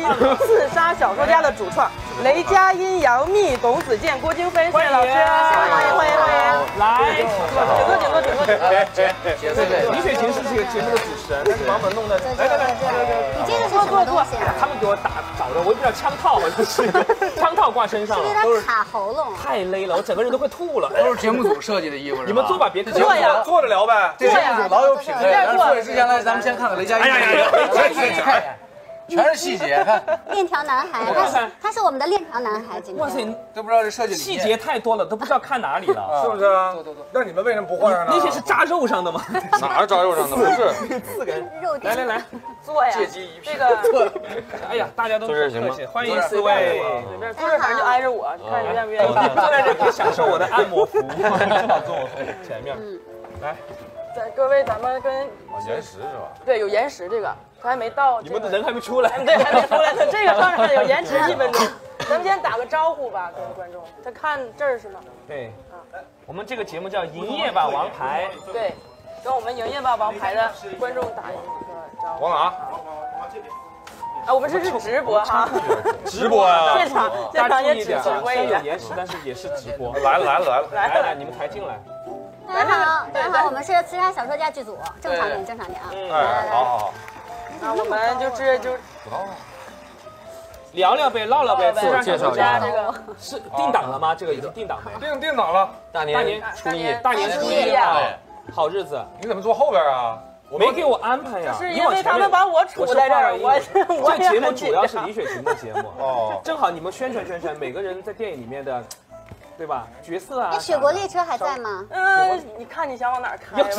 刺杀小说家的主创雷佳音、杨幂、董子健、郭京飞，谢谢老师，欢迎！ 来， 解释对。 李雪琴是这个节目的主持人，但是把我们弄的，来， 你这个是什么东西？ 他们给我找的，我也不知道枪套好像是，枪套挂身上了， 有点卡喉咙， 太勒了，我整个人都快吐了。 都是节目组设计的衣服， 你们坐吧，别坐呀， 坐着聊呗。 这节目组老有品位。说之前来，咱们先看看雷佳音。看一眼。全是细节，看链条男孩，他是我们的链条男孩。今天哇塞， 都不知道这设计细节太多了，都不知道看哪里了， 是不是啊？那你们为什么不换上呢？ 那些是扎肉上的吗？ 哪儿扎肉上的？不是 4个人。 肉来， 坐呀。 借机一这个， 哎呀，大家都客气，欢迎4位。 坐这反正就挨着我，看你愿不愿意。 坐在这可以享受我的按摩服务，坐我前面。来， 各位，咱们跟岩石是吧？ 对，有延时这个。他还没到， 你们的人还没出来， 对，还没出来呢。这个当然有延迟1分钟，咱们先打个招呼吧，跟观众。他看这儿是吗？ 对，我们这个节目叫《营业吧王牌》， 对，跟我们《营业吧王牌》的观众打一个招呼。 往哪？ 啊，我们这是直播哈， 直播呀！ 现场也只直播一点， 有延时，但是也是直播。 来了， 你们抬进来。 大家好，我们是刺杀小说家剧组，正常点啊。 哎，好。 那我们就聊聊呗，唠唠呗， 自我介绍一下。这个是定档了吗？这个已经定档没？ 定档了。 大年初一好日子。 你怎么坐后边啊？ 没给我安排呀。 是因为他们把我杵在这儿，我这节目主要是李雪琴的节目哦，正好你们宣传，每个人在电影里面的。对吧？角色啊。 那雪国列车还在吗？ 你看你想往哪儿开？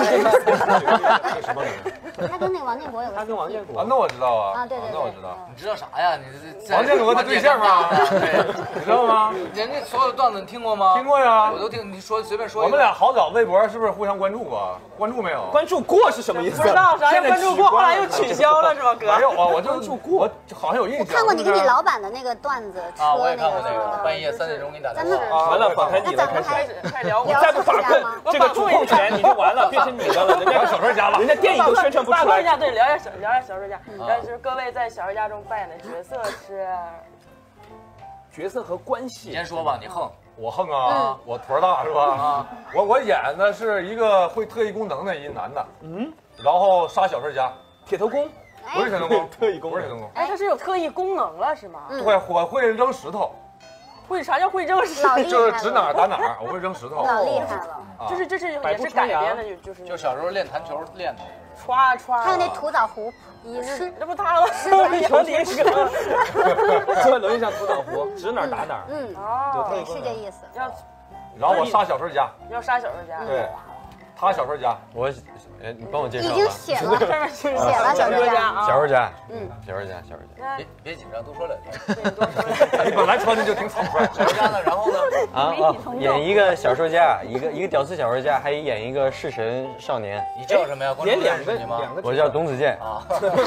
他跟那个王建国有。 他跟王建国啊，那我知道啊。 啊，对， 那我知道。 你知道啥呀？你这王建国的对象啊？你知道吗？ 人家所有的段子你听过吗？ 听过呀， 我都听。你说随便说。 我们俩好早微博是不是互相关注过？关注没有？ 关注过是什么意思？ 不知道，啥叫关注过？后来又取消了是吧，哥？ 没有啊，我就关注过，我好像有印象。 我看过你跟你老板的那个段子， 啊，我也看过那个，半夜3点钟给你打电话。完了，跑开你了，开始聊。你再不把控这个主控权，你就完了，变成你的了。人家小说家了，人家电影都宣传不出来。 对，聊一下小说家。就是各位在小说家中扮演的角色是角色和关系。 你先说吧，你横， 我横啊，我坨大是吧？啊，我演的是一个会特异功能的一男的，然后杀小说家， 铁头功。 不是铁头功， 特异功， 不是铁头功。 哎，他是有特异功能了是吗？ 对，我会扔石头。 啥叫会扔石头？ 就是指哪儿打哪儿，我会扔石头。 老厉害了， 这是也是改编的， 就小时候练弹球练的。 歘， 还有那土枣湖， 这不他了吗？ 球底是个，坐轮椅上土枣湖，指哪儿打哪儿。 对，是这意思。 然后我杀小说家， 要杀小说家。 对，他小说家， 你帮我介绍。 已经写了小说家。 小说家，小说家。 别紧张，多说两句。你本来穿的就挺草率。 小说家呢？然后呢？ 演一个小说家，一个屌丝小说家，还演一个弑神少年。 你叫什么呀？ 演两个我叫董子健啊。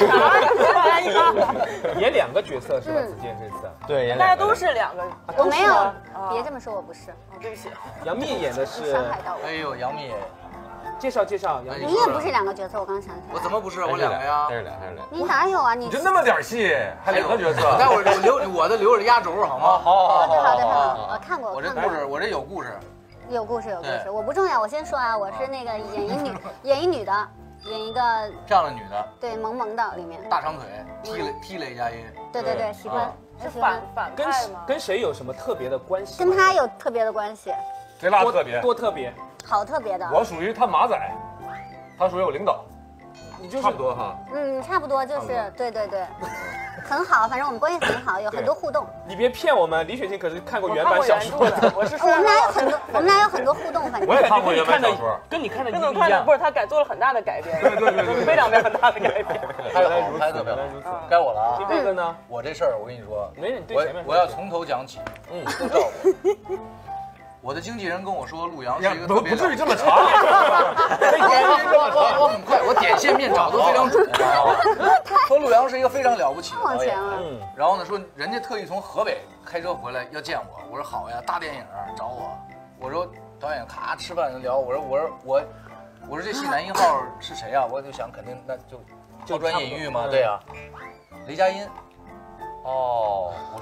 演2个角色是吧？子健这次。 对，演2个。 大家都是2个。 我没有，别这么说，我不是。 对不起。 杨幂演的是。 伤害到我。 哎呦，杨幂。 介绍杨幂。 你也不是2个角色，我刚想起来。 我怎么不是？我2个呀。 他是俩。 你哪有啊？你就那么点戏，还2个角色。 待会儿我的留着压轴好吗？ 好的。我看过。 我这故事，我这有故事。 有故事，我不重要。我先说啊，我是那个演一女的，演一个漂亮女的， 对，萌萌的里面， 大长腿，踢雷佳音。 对，喜欢。 是反派吗？ 跟谁有什么特别的关系？ 跟他有特别的关系。 谁俩特别？ 多特别？ 好特别的。 我属于他马仔，他属于我领导。 你就是差不多哈。 差不多就是对，很好，反正我们关系很好，有很多互动。 你别骗我们，李雪琴可是看过原版小说的。 我是说我们俩有很多互动，反正我也看过原版小说， 跟你看的一样。不是他做了很大的改编， 对， 非常大的改编。 拍得特别好，该我了啊。 这个呢？ 我这事儿我跟你说， 我要从头讲起，都照顾。我的经纪人跟我说，陆阳是一个特别不至于这么长。 我很快，我点线面找都非常准。说陆阳是一个非常了不起的导演。然后呢，说人家特意从河北开车回来要见我。我说好呀，大电影找我。我说导演咔吃饭聊。我说这戏男一号是谁啊？我就想肯定那就抛砖引玉嘛。对呀，雷佳音。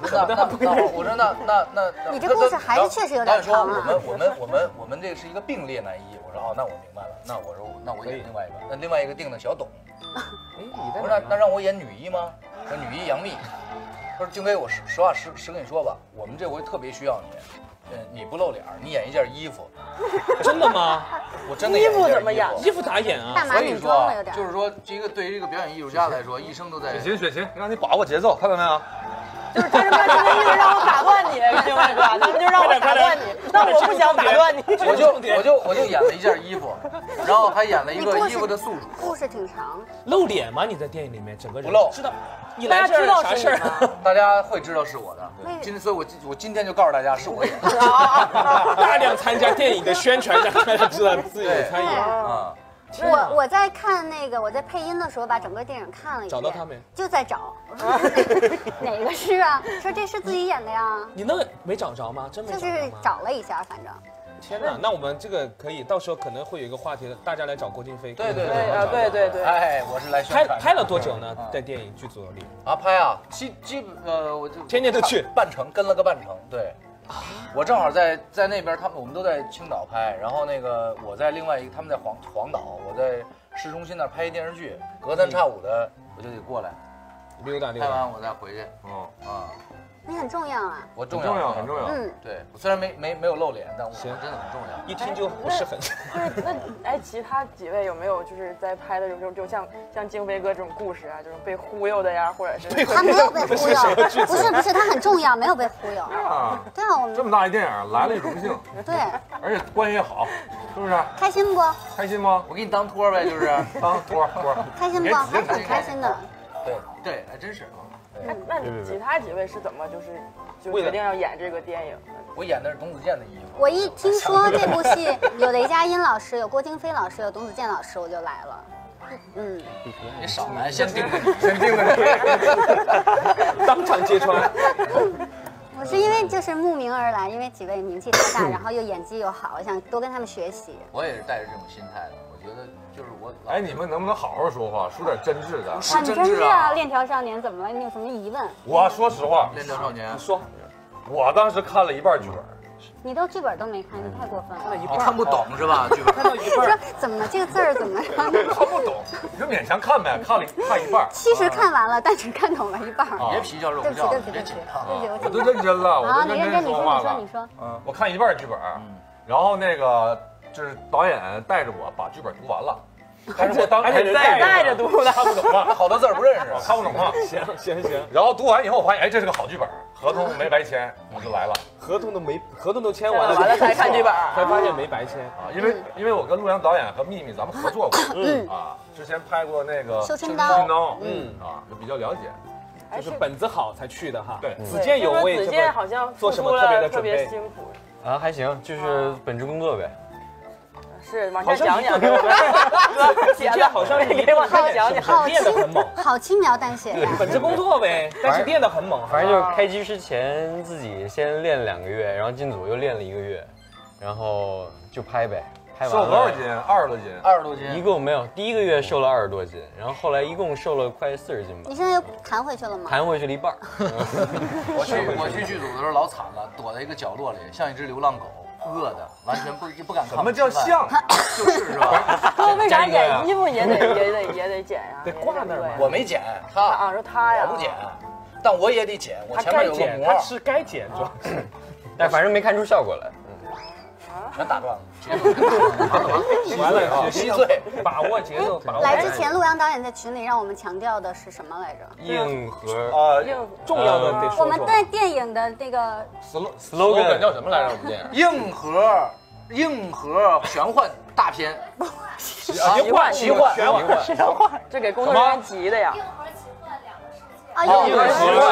我说那你这故事还是确实有点长啊。 我们这个是一个并列男一，我说哦，那我明白了，那我演另外一个，那另外一个定的小董。我说那让我演女一吗？说女一杨幂。他说京飞，我实话实跟你说吧，我们这回特别需要你，你不露脸，你演一件衣服。 真的吗？ 我真的演一件衣服怎么演？ 衣服咋演啊？ 大码女装了有点。 就是说，这个对于一个表演艺术家来说，一生都在。 雪琴，让你把握节奏，看到没有？ 就是他这么一直让我打断你，另外哥，他们就让我打断你，但我不想打断你。 我就演了一件衣服，然后还演了一个衣服的宿主。 故事挺长。 露脸吗？你在电影里面整个人不露， 知道。你来这儿啥事儿？ 大家会知道是我的。所以我今天就告诉大家是我演的。 大量参加电影的宣传，让大家知道自己有参与啊。 我在看那个，我在配音的时候把整个电影看了一遍， 找到他没？ 就在找，哪个是啊？说这是自己演的呀？ 你那个没找着吗？真没找着吗？ 就是找了一下，反正。 天哪，那我们这个可以，到时候可能会有一个话题，大家来找郭京飞。 对。 哎， 我是来宣传。 拍了多久呢？在电影剧组里啊，拍啊，我就天天都去半程，跟了个半程，对。我正好在那边，我们都在青岛拍，然后那个我在另外一个，他们在黄岛，我在市中心那儿拍一电视剧，隔三差五的我就得过来溜达。 拍完我再回去。 你很重要啊！ 我重要， 很重要。 对，我虽然没有露脸，但我真的很重要。 一听就不是很。 那其他几位有没有就是在拍的时候，就像京飞哥这种故事啊，就是被忽悠的呀，或者是他没有被忽悠，不是，他很重要，没有被忽悠。 啊， 对啊，我们这么大一电影来了，荣幸。 对， 而且关系也好，是不是？ 开心不？ 开心吗？ 我给你当托呗，就是当托。 开心不？还挺开心的。 对，还真是。 那其他几位是怎么就决定要演这个电影的？ 我演的是董子健的衣服。 我一听说这部戏有雷佳音老师，有郭京飞老师，有董子健老师，我就来了。 你少来，先盯着你， 当场揭穿。 我是因为就是慕名而来，因为几位名气太大，然后又演技又好，我想多跟他们学习。 我也是带着这种心态的，我觉得就是我。 哎，你们能不能好好说话，说点真挚的？ 很真挚啊！链条少年怎么了？你有什么疑问？ 我说实话， 链条少年， 你说，我当时看了一半剧本。 你都剧本都没看，你太过分了。 你看不懂是吧？剧本看到一半。 说怎么了？这个字儿怎么？ 看不懂，你就勉强看呗，看一半。 其实看完了，但只看懂了一半。 别皮叫肉不叫，别紧张。 我都认真了，我都认真说话了。 你说。 我看一半剧本，然后那个就是导演带着我把剧本读完了。但是我当时带着读的， 看不懂啊， 好多字儿不认识， 看不懂啊。 行。 然后读完以后，我发现，哎，这是个好剧本，合同没白签，我就来了。 合同都签完了才看剧本， 才发现没白签啊。因为我跟陆阳导演和秘密咱们合作过，啊，之前拍过那个《 绣春刀》， 就比较了解。 就是本子好才去的哈。 对， 子健有为子健好像做什么特别的准备？ 辛苦啊，还行，就是本职工作呗。 是往下讲讲，哥， 姐姐好像给往下讲讲， 练得很猛， 好轻描淡写呀。 本职工作呗，但是练得很猛。 反正就是开机之前自己先练2个月，然后进组又练了1个月，然后就拍呗。拍完瘦多少斤？20多斤。 一共没有，第1个月瘦了20多斤，然后后来一共瘦了快40斤吧。 你现在又弹回去了吗？ 弹回去了一半。 我去剧组的时候老惨了，躲在一个角落里，像一只流浪狗。饿的，完全不敢看。 什么叫像？ 就是吧？ 哥为啥演衣服也得剪呀？ 得挂那儿。 我没剪， 是他呀。 我不剪，但我也得剪。我前面有个膜， 他是该剪主要是， 但反正没看出效果来。 全打断了。 完了稀碎， 把握节奏。 来之前，陆阳导演在群里让我们强调的是什么来着？ 硬核重要的得说。 我们在电影的那个 slogan 叫什么来着？我们电影硬核玄幻大片， 奇幻玄幻， 这给工作人员急的呀。 硬核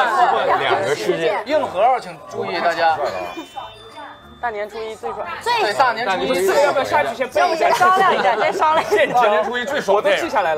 2个世界。 硬核，请注意大家。 大年初一最爽， 对，大年初一要不要下去先背一下？ 先商量一下，先商量一下。 大年初一最爽， 我都记下来了。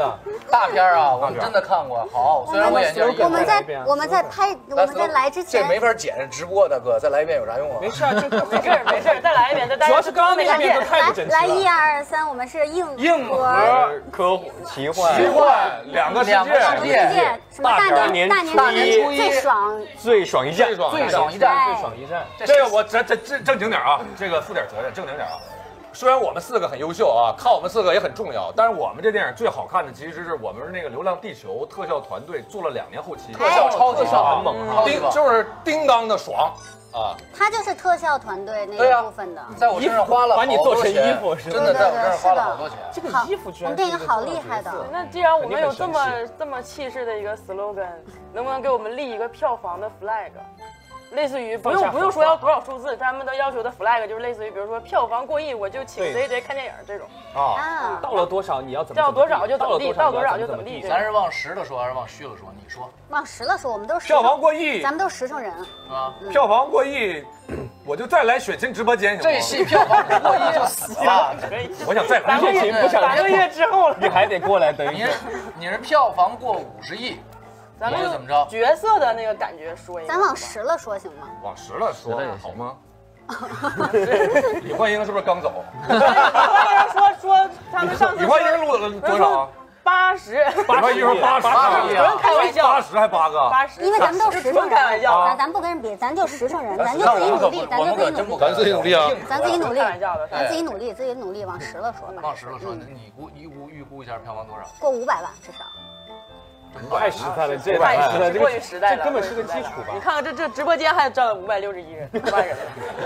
大片啊，我们真的看过。好，虽然我眼睛我们在拍，我们在来之前， 这没法剪直播，大哥，再来一遍有啥用啊？ 没事啊， 没事，再来一遍，再主要是刚刚那一遍都太不整齐了。 来1、2、3，我们是硬核、科奇幻两个世界，什么大年初一最爽一战， 最爽一战。 这个我正经点啊，这个负点责任，正经点啊。虽然我们4个很优秀啊，看我们4个也很重要，但是我们这电影最好看的其实是我们那个《流浪地球》特效团队做了2年后期， 特效超级很猛啊， 就是叮当的爽啊！ 他就是特效团队那一部分的， 在我身上花了把你做成衣服， 真的在我身上花了好多钱。 这个衣服居然， 我们电影好厉害的。 那既然我们有这么气势的一个 slogan， 能不能给我们立一个票房的 flag？类似于不用说要多少数字，他们的要求的 flag 就是类似于，比如说票房过亿，我就请谁看电影这种啊。到了多少你要怎么？ 到多少就怎么地，到多少就怎么地。 咱是往实了说还是往虚了说？你说。 往实了说，我们都是票房过亿， 咱们都是实诚人啊。 票房过亿，我就再来雪晴直播间行吗？ 这戏票房过亿就死了。 我想再来雪晴，不想 3个月之后了， 你还得过来等一下。 你是票房过50亿。 咱们怎么着？角色的那个感觉说一下。 咱往实了说行吗？ 往实了说好吗？李焕英是不是刚走？ 李焕英说他们上次。 李焕英录了多少 ？80。 李焕英说80 亿啊！开玩笑 ，80还8个 ？80。因为咱们都实诚人， 开玩笑， 咱不跟人比，咱就实诚人，咱就自己努力，咱自己努力啊！ 咱自己努力， 开玩笑的， 咱自己努力，往实了说吧。 往实了说，你预估一下票房多少？ 过500万至少。 太实在了，这太过于实在了， 这根本是个基础吧？ 你看看这直播间还占了561万人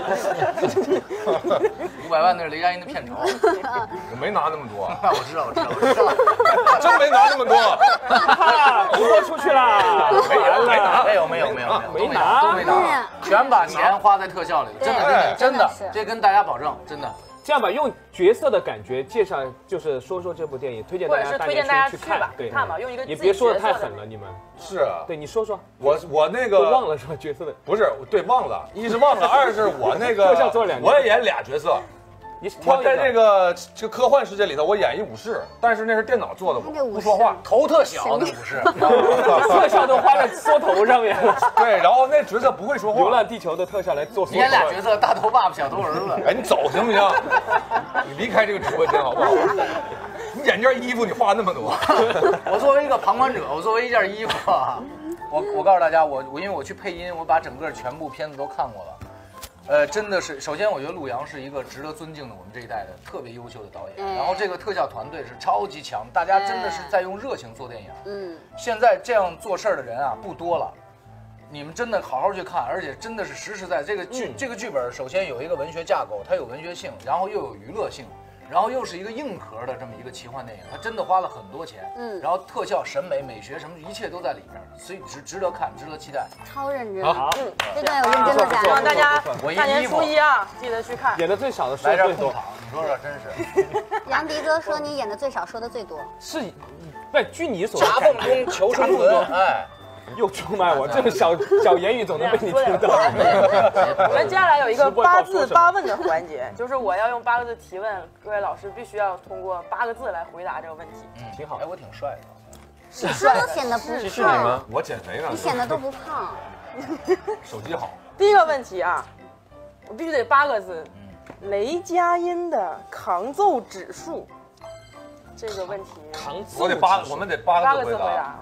，500万那是雷佳音的片酬， 我没拿那么多。 我知道， 真没拿那么多， 直播出去了， 没拿，都没拿，全把钱花在特效里，真的，这跟大家保证，真的。 这样吧，用角色的感觉介绍，就是说这部电影，推荐大家去看，对， 看吧，用一个也别说的太狠了，你们是啊， 对你说我那个忘了是吧？角色的不是对忘了，一是忘了，二是我那个特效做2年， 我也演俩角色。我在这个科幻世界里头，我演一武士，但是那是电脑做的，我不说话， 头特小那武士， 特效都花在缩头上面了。 对，然后那角色不会说话。 流浪地球的特效来做。 你演俩角色，大头爸爸、小头儿子。 哎，你走行不行？你离开这个直播间好不好？你演件衣服，你花那么多。 我作为一个旁观者，我作为一件衣服啊，我告诉大家，我因为我去配音，我把整个全部片子都看过了。真的是，首先我觉得陆阳是一个值得尊敬的我们这一代的特别优秀的导演，然后这个特效团队是超级强，大家真的是在用热情做电影。现在这样做事儿的人啊不多了，你们真的好好去看，而且真的是实实在这个剧本，首先有一个文学架构，它有文学性，然后又有娱乐性。然后又是一个硬核的这么一个奇幻电影，它真的花了很多钱，然后特效、审美、美学什么一切都在里边，所以值得看，值得期待。 超认真，这段有认真的希望大家大年初一啊，记得去看。 演的最少的说最多，你说说，真是。 杨迪哥说你演的最少，说的最多。 是，不，据你所夹缝中求生存，哎。 又出卖我，这么小言语总能被你听到。 我们接下来有一个8字8问的环节，就是我要用8个字提问，各位老师必须要通过8个字来回答这个问题。 挺好。哎，我挺帅的。 你都显得不胖。 是你吗？ 我减肥呢。 你显得都不胖。 手机好。 第一个问题啊，我必须得8个字，雷佳音的抗揍指数。这个问题。 抗揍。 我们得8个字回答啊。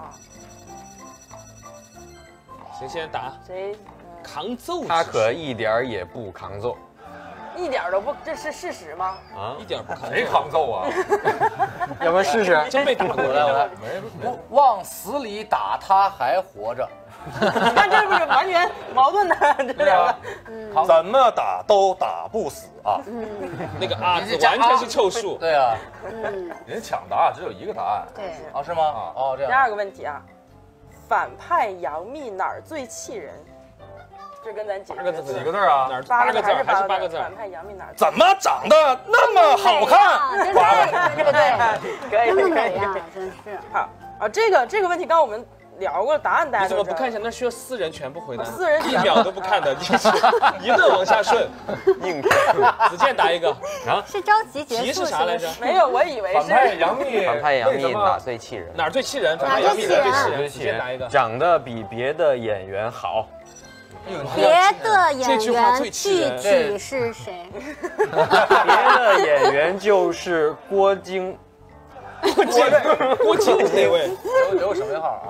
谁先答？ 谁？ 抗揍？ 他可一点也不抗揍， 一点都不，这是事实吗？ 啊，一点不抗揍。 谁抗揍啊？ 要不然试试？ 真被打过来了。 往死里打他还活着。 你看这不是完全矛盾的这两个？ 怎么打都打不死啊！ 那个啊字完全是凑数。 对啊。 人抢答只有一个答案。 对。 啊，是吗？哦，这样。 第二个问题啊。反派杨幂哪儿最气人？这跟咱解释几个字啊？ 哪儿8个字还是8个字？ 反派杨幂哪儿？ 怎么长得那么好看？ 对， 可以， 那么美啊，真是。 好啊，这个问题，刚刚我们聊过，答案大家你怎么不看一下？那需要4人全部回答 ，4人 1秒都不看的，一顿往下顺。 硬子健答一个啊？是着急结束？ 题是啥来着？ 没有，我以为是。 反派杨幂哪最气人？ 哪儿最气人？ 哪最气人？ 子健答一个。 长得比别的演员好。 别的演员具体是谁？ 别的演员就是郭晶。 郭晶是哪位？ 留个省略号啊。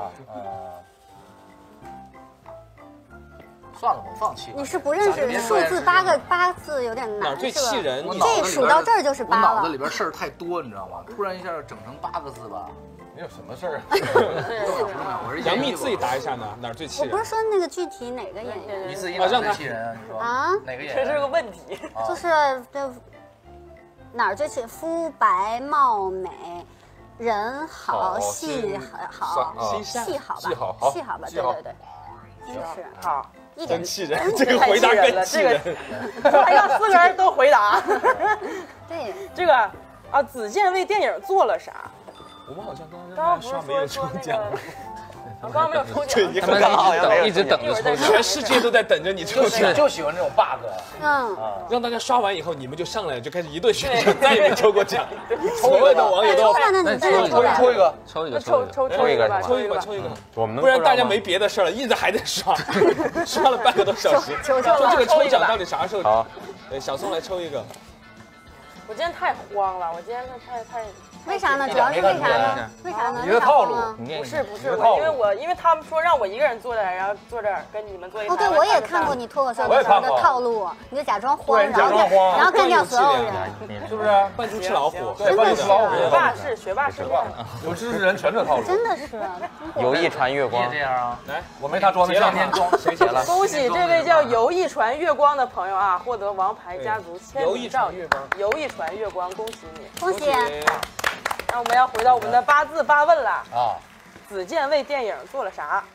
算了，我放弃。 你是不认识数字8字有点难， 哪最气人？ 这数到这儿就是8了。 我脑子里边事儿太多，你知道吗？突然一下整成8个字吧。 你有什么事儿啊？ 不重要，我是杨幂自己答一下呢，哪儿最气人？ 我不是说那个具体哪个演员？ 你自己哪最气人啊？你说啊？哪个演员？ 这是个问题。 就是哪儿最气？肤白貌美，人好，戏好，戏好吧？戏好吧？对对对，真是好。 真气人，这个回答更气人。 还要4个人都回答。 对， 这个啊，子健为电影做了啥？ 我们好像刚刚刷没有抽奖， 我刚刚没有抽奖， 对，你刚刚好像一直等着抽奖， 全世界都在等着你抽奖， 就喜欢这种 bug。 让大家刷完以后，你们就上来就开始一顿选择，再也没抽过奖，所有的网友都抽一个， 抽一个，抽一个。 我们不然大家没别的事了，一直还在刷，刷了半个多小时。就这个抽奖到底啥时候？好，小宋来抽一个。 我今天太慌了，我今天太。 为啥呢？主要是为啥呢？为啥呢？ 一个套路。 不是，因为他们说让我一个人坐在，然后坐这儿跟你们坐一起。 哦，对，我也看过你脱口秀的时候的套路，你就假装慌，然后干掉所有人， 是不是？ 扮猪吃老虎， 对，扮猪吃老虎。 学霸是有知识人全这套路。 真的是。 游艺传月光。 你也这样啊？ 来， 我没他装的像。 天装谁结了？ 恭喜这位叫游艺传月光的朋友啊，获得王牌家族签名照。游艺传月光，恭喜你！ 恭喜！ 那我们要回到我们的8字8问了啊！子健为电影做了啥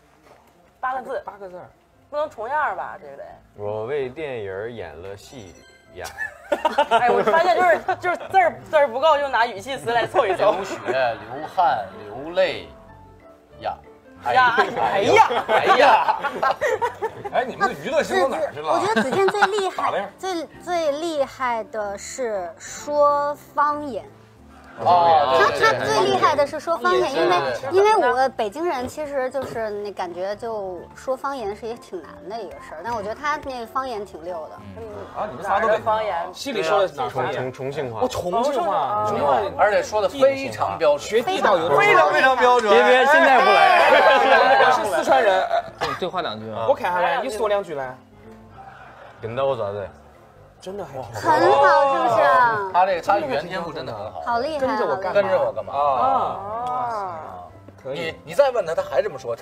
？8个字，不能重样吧？对不对？ 我为电影演了戏呀。 哎，我发现就是字儿不够，就拿语气词来凑一凑。 流血、流汗、流泪呀。 哎呀！ 哎，你们的娱乐性到哪儿去了？ 我觉得子健最厉害，最厉害的是说方言。他最厉害的是说方言，因为我北京人其实就是那感觉就说方言是也挺难的一个事儿，但我觉得他那个方言挺溜的。 啊，你们仨都北方言， 戏里说的是哪方言？ 重庆话。 重庆话， 而且说的非常标准， 学地道有非常标准。 别，现在不来。 我是四川人， 对话2句啊。 我看下来，你说2句来。 跟到我咋子？ 真的很好，是不是？ 他语言天赋真的很好， 好厉害！跟着我干嘛？ 可以。 你再问他，他还这么说。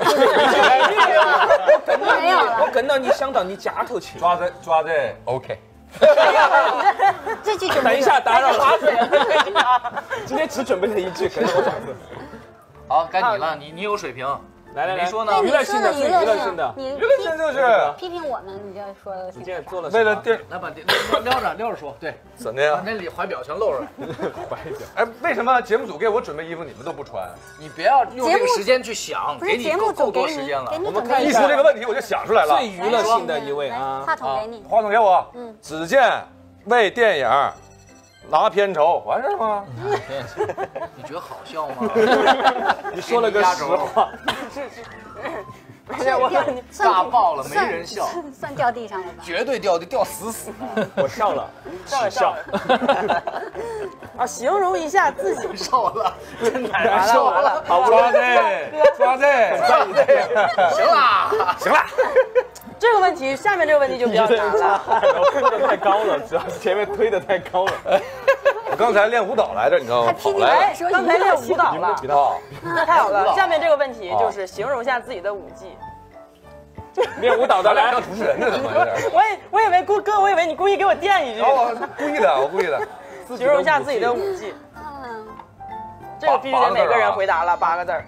没有了。 我跟到你想到你家头去。 抓子 ，OK。 这句等一下，打扰划水。今天只准备了1句，跟着我爪子。 好，该你了，你有水平。来，你说呢？ 娱乐性的， 娱乐性的， 娱乐性就是批评我们，你就说的。 你现在做了为了电， 来把撩着说，对， 怎的呀？ 把那里怀表全露出来。 怀表。 哎，为什么节目组给我准备衣服，你们都不穿？ 你不要用这个时间去想，给你够多时间了。 我们看一说这个问题，我就想出来了。 最娱乐性的一位啊， 话筒给你， 话筒给我。子健为电影拿片酬，完事吗？ 你觉得好笑吗？ 你说了个实话。 不是我炸爆了，没人笑， 算掉地上了吧？ 绝对掉死的。 我笑了，笑。 啊，形容一下自己瘦了，真难完了。 好，抓子， 行了。 这个问题，下面这个问题就比较难了。 我推的太高了，主要是前面推的太高了。 我刚才练舞蹈来着，你知道吗？ 刚才练舞蹈了。那太好了，下面这个问题就是形容一下自己的舞技。 练舞蹈的来当主持人呢，怎么有点？ 我以为哥，我以为你故意给我垫一句。 我故意的。 形容一下自己的舞技。这个必须得每个人回答了8个字。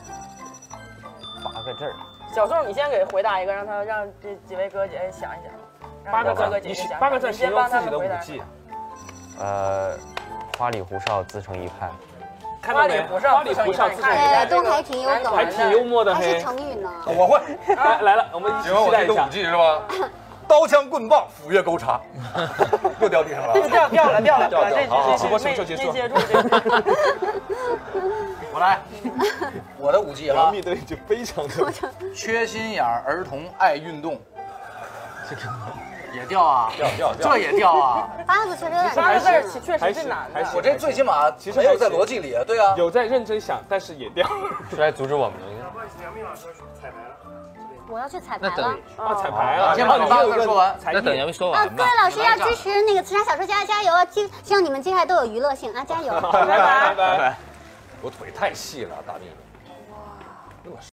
8个字。 小宋，你先给回答一个，让这几位哥姐想一想。8个哥哥姐姐想。 8个字形容自己的舞技。 花里胡哨自成一派。 看到没？花里胡哨， 对，都还挺有梗， 还挺幽默的， 还是成语呢。 我会。 来了，我们期待一下。 武技是吧？刀枪棍棒，斧钺钩叉，又掉地上了。 掉了， 好，直播什么时候结束？ 没接住。 我来，我的武技哈， 密度已经非常的。 缺心眼儿童爱运动，这个也掉啊， 掉， 这也掉啊。 八个字确实有点 8个字确实是难的。 我这最起码其实没有在逻辑里，对啊， 有在认真想，但是也掉。 是来阻止我们的。 我要去彩排了啊！彩排啊！ 先把你8个字说完， 那等你说完。 各位老师要支持那个慈善小说家，加油！希望你们接下来都有娱乐性啊，加油！ 拜拜。 我腿太细了，大弟。哇，那么。